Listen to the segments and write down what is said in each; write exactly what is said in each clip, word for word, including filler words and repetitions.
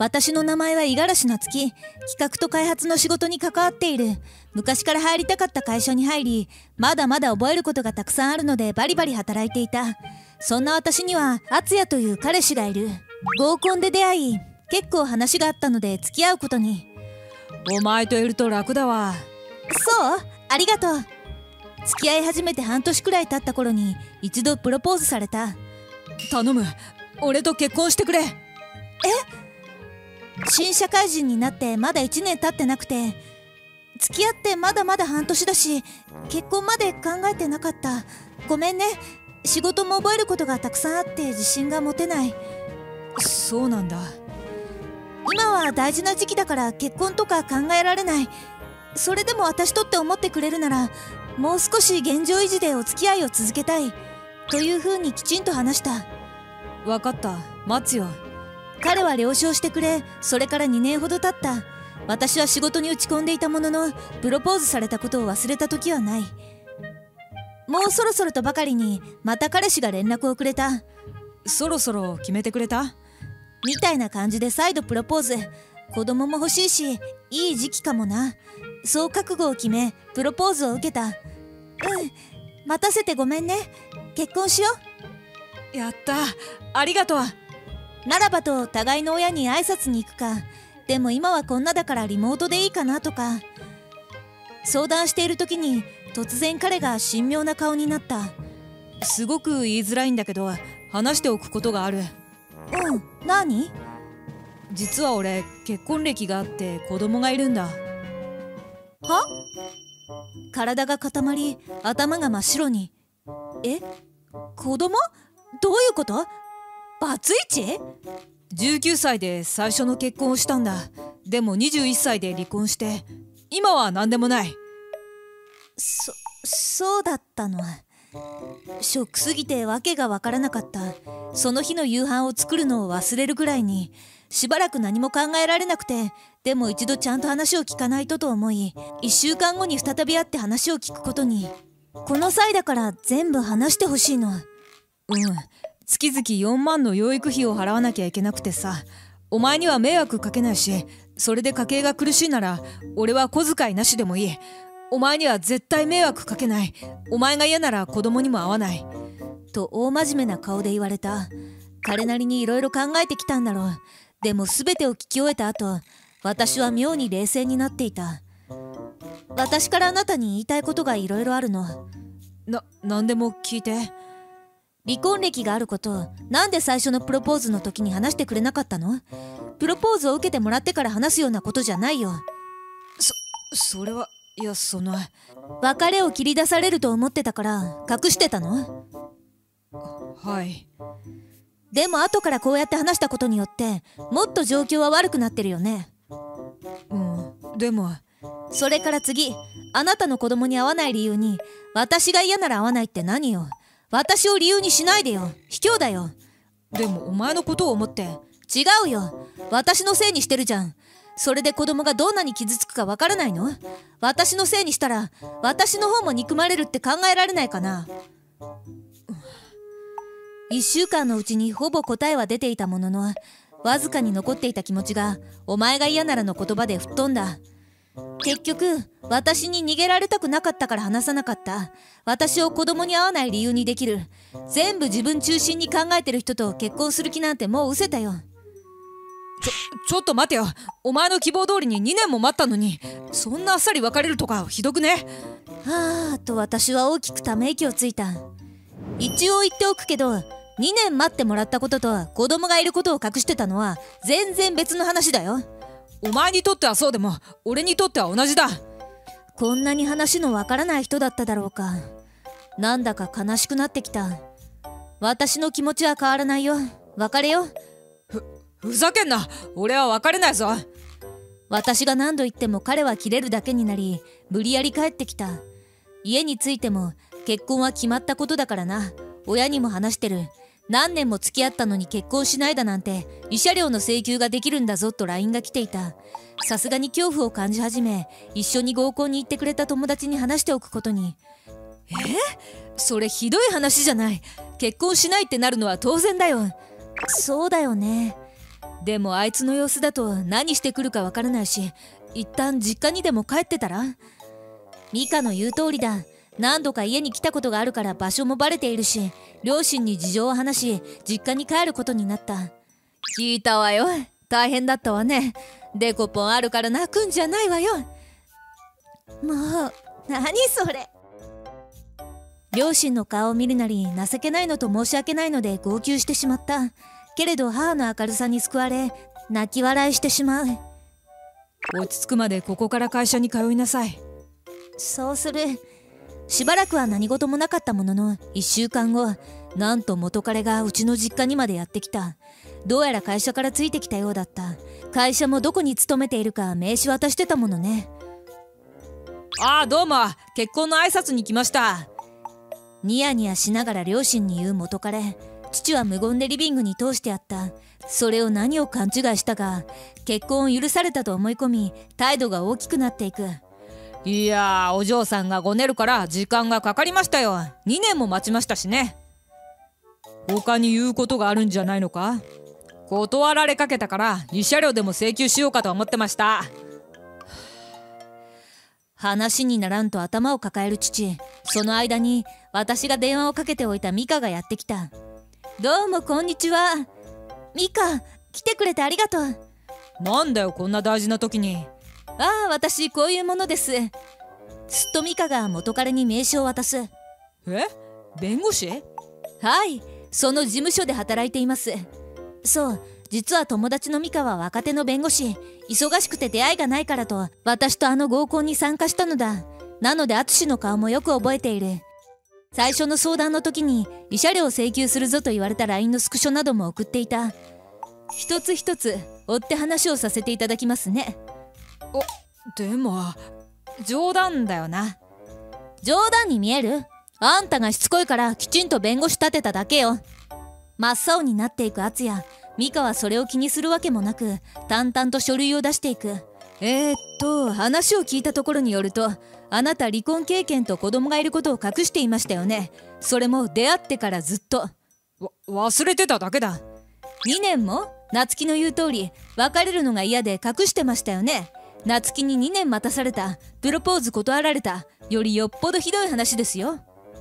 私の名前は五十嵐夏樹。企画と開発の仕事に関わっている。昔から入りたかった会社に入り、まだまだ覚えることがたくさんあるのでバリバリ働いていた。そんな私には敦也という彼氏がいる。合コンで出会い、結構話があったので付き合うことに。 お前といると楽だわ。 そう？ありがとう。付き合い始めて半年くらい経った頃に一度プロポーズされた。 頼む、俺と結婚してくれ。え？ 新社会人になってまだいちねん経ってなくて、付き合ってまだまだ半年だし、結婚まで考えてなかった。ごめんね。仕事も覚えることがたくさんあって自信が持てない。 そうなんだ。 今は大事な時期だから結婚とか考えられない。それでも私とって思ってくれるなら、もう少し現状維持でお付き合いを続けたいというふうにきちんと話した。 分かった、待つよ。 彼は了承してくれ、それからにねんほど経った。私は仕事に打ち込んでいたものの、プロポーズされたことを忘れた時はない。もうそろそろとばかりにまた彼氏が連絡をくれた。 そろそろ決めてくれた？ みたいな感じで再度プロポーズ。子供も欲しいし、いい時期かもな。そう覚悟を決めプロポーズを受けた。うん、待たせてごめんね。結婚しよう。やった、ありがとう。 ならばと互いの親に挨拶に行くか、でも今はこんなだからリモートでいいかなとか相談している時に、突然彼が神妙な顔になった。 すごく言いづらいんだけど、話しておくことがある。 うん、何？ 実は俺、結婚歴があって子供がいるんだ。 は？体が固まり、頭が真っ白に。え？子供？どういうこと？バツイチ？ じゅうきゅうさいで最初の結婚をしたんだ。でもにじゅういっさいで離婚して、今は何でもない。 そ、そうだったの。ショックすぎて訳が分からなかった。その日の夕飯を作るのを忘れるぐらいに、しばらく何も考えられなくて、でも一度ちゃんと話を聞かないとと思い、いっしゅうかんごに再び会って話を聞くことに。この際だから全部話してほしいの。 うん、月々よんまんの養育費を払わなきゃいけなくてさ。お前には迷惑かけないし、それで家計が苦しいなら俺は小遣いなしでもいい。お前には絶対迷惑かけない。お前が嫌なら子供にも会わない。 と大真面目な顔で言われた。彼なりにいろいろ考えてきたんだろう。でも全てを聞き終えた後、私は妙に冷静になっていた。私からあなたに言いたいことがいろいろあるの。 な、なんでも聞いて。 離婚歴があること、なんで最初のプロポーズの時に話してくれなかったの？プロポーズを受けてもらってから話すようなことじゃないよ。 そ、それは、いや、その… 別れを切り出されると思ってたから隠してたの？ はい。 でも後からこうやって話したことによってもっと状況は悪くなってるよね。 うん、でも… それから次、あなたの子供に会わない理由に、私が嫌なら会わないって何よ。私を理由にしないでよ。卑怯だよ。 でもお前のことを思って。 違うよ。私のせいにしてるじゃん。それで子供がどんなに傷つくかわからないの？私のせいにしたら私の方も憎まれるって考えられないかな。いっしゅうかんのうちにほぼ答えは出ていたものの、わずかに残っていた気持ちがお前が嫌ならの言葉で吹っ飛んだ。結局私に逃げられたくなかったから話さなかった。私を子供に会わない理由にできる。全部自分中心に考えてる人と結婚する気なんてもう失せたよ。 ちょ、ちょっと待てよ。お前の希望通りににねんも待ったのに、そんなあっさり別れるとかひどくね？ はぁと私は大きくため息をついた。一応言っておくけど、にねん待ってもらったことと子供がいることを隠してたのは全然別の話だよ。 お前にとってはそうでも俺にとっては同じだ。 こんなに話のわからない人だっただろうか。なんだか悲しくなってきた。私の気持ちは変わらないよ。別れよ。 ふ、ふざけんな。俺は別れないぞ。 私が何度言っても彼は切れるだけになり、無理やり帰ってきた。家に着いても結婚は決まったことだからな。親にも話してる。何年も付き合ったのに結婚しないだなんて慰謝料の請求ができるんだぞと ライン が来ていた。さすがに恐怖を感じ始め、一緒に合コンに行ってくれた友達に話しておくことに。 え？それひどい話じゃない。結婚しないってなるのは当然だよ。 そうだよね。 でもあいつの様子だと何してくるかわからないし、一旦実家にでも帰ってたら。ミカの言う通りだ。何度か家に来たことがあるから場所もバレているし、両親に事情を話し実家に帰ることになった。聞いたわよ。大変だったわね。デコポンあるから泣くんじゃないわよ。もう何それ。両親の顔を見るなり情けないのと申し訳ないので号泣してしまった。けれど母の明るさに救われ泣き笑いしてしまう。 落ち着くまでここから会社に通いなさい。 そうする。しばらくは何事もなかったもののいっしゅうかんご、なんと元彼がうちの実家にまでやってきた。どうやら会社からついてきたようだった。会社もどこに勤めているか名刺渡してたものね。 ああ、どうも、結婚の挨拶に来ました。 ニヤニヤしながら両親に言う元彼。父は無言でリビングに通してあった。それを何を勘違いしたか、結婚を許されたと思い込み態度が大きくなっていく。 いやー、お嬢さんがごねるから時間がかかりましたよ。にねんも待ちましたしね。他に言うことがあるんじゃないのか。断られかけたから慰謝料でも請求しようかと思ってました。 話にならんと頭を抱える父。その間に私が電話をかけておいたミカがやってきた。どうもこんにちは。ミカ、来てくれてありがとう。 なんだよ、こんな大事な時に。 ああ、私こういうものです。すっとミカが元彼に名刺を渡す。 え？弁護士？ はい、その事務所で働いています。そう、実は友達のミカは若手の弁護士。忙しくて出会いがないからと私とあの合コンに参加したのだ。なので淳の顔もよく覚えている。最初の相談の時に慰謝料請求するぞと言われた ライン のスクショなども送っていた。一つ一つ追って話をさせていただきますね。 お、でも冗談だよな。 冗談に見える？あんたがしつこいからきちんと弁護士立てただけよ。真っ青になっていく敦也。ミカはそれを気にするわけもなく淡々と書類を出していく。えー、っと話を聞いたところによると、あなた離婚経験と子供がいることを隠していましたよね。それも出会ってからずっと。 わ忘れてただけだ。 にねんも？夏希の言う通り別れるのが嫌で隠してましたよね。夏希ににねん待たされた。プロポーズ断られた。よりよっぽどひどい話ですよ。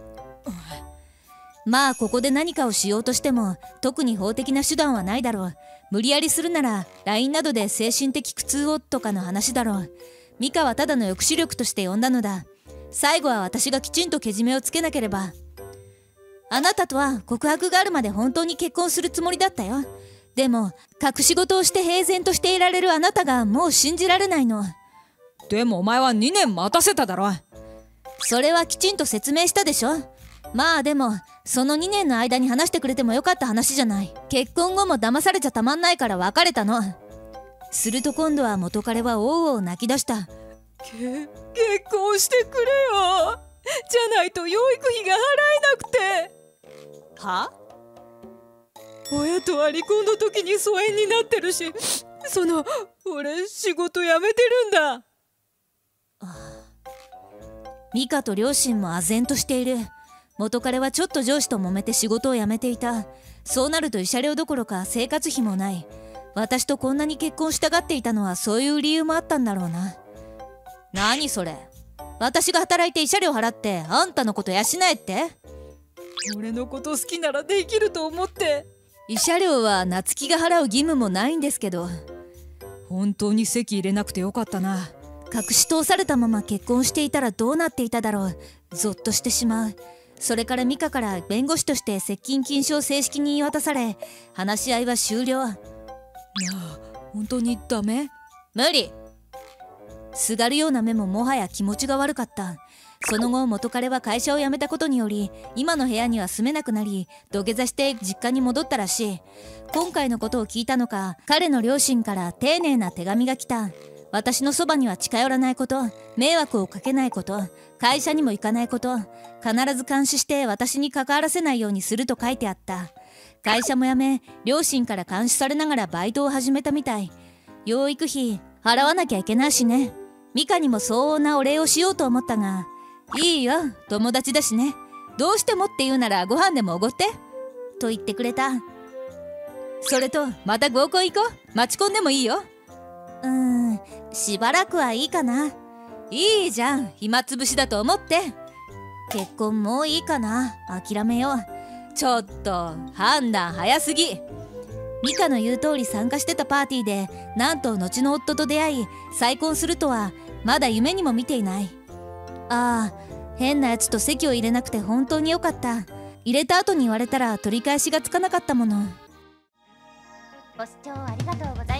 まあここで何かをしようとしても特に法的な手段はないだろう。無理やりするなら ライン などで精神的苦痛をとかの話だろう。ミカはただの抑止力として呼んだのだ。最後は私がきちんとけじめをつけなければ。あなたとは告白があるまで本当に結婚するつもりだったよ。でも隠し事をして平然としていられるあなたがもう信じられないの。 でもお前はにねん待たせただろ。 それはきちんと説明したでしょ。まあでもそのにねんの間に話してくれてもよかった話じゃない。結婚後も騙されちゃたまんないから別れたの。すると今度は元彼はおうおう泣き出した。 け結婚してくれよ。じゃないと養育費が払えなくて。は？親とは離婚の時に疎遠になってるし、その俺仕事辞めてるんだ。ああ、ミカと両親も唖然としている。元彼はちょっと上司と揉めて仕事を辞めていた。そうなると慰謝料どころか生活費もない。私とこんなに結婚したがっていたのはそういう理由もあったんだろうな。何それ。私が働いて慰謝料払ってあんたのこと養えって？ 俺のこと好きならできると思って。 慰謝料は夏希が払う義務もないんですけど。 本当に籍入れなくてよかったな。 隠し通されたまま結婚していたらどうなっていただろう。ゾッとしてしまう。それからミカから弁護士として接近禁止を正式に言い渡され、話し合いは終了。なあ、 本当にダメ？ 無理。すがるような目ももはや気持ちが悪かった。その後元彼は会社を辞めたことにより今の部屋には住めなくなり、土下座して実家に戻ったらしい。今回のことを聞いたのか、彼の両親から丁寧な手紙が来た。私のそばには近寄らないこと、迷惑をかけないこと、会社にも行かないこと、必ず監視して私に関わらせないようにすると書いてあった。会社も辞め、両親から監視されながらバイトを始めたみたい。養育費払わなきゃいけないしね。ミカにも相応なお礼をしようと思ったが、いいよ、友達だしね。どうしてもって言うならご飯でもおごってと言ってくれた。 それとまた合コン行こう。待ち込んでもいいよ。 うーん、しばらくはいいかな。 いいじゃん、暇つぶしだと思って。 結婚もういいかな。諦めよう。 ちょっと判断早すぎ。 ミカの言う通り参加してたパーティーで、なんと後の夫と出会い再婚するとはまだ夢にも見ていない。ああ、変なやつと籍を入れなくて本当によかった。入れた後に言われたら取り返しがつかなかったもの。 ご視聴ありがとうございました。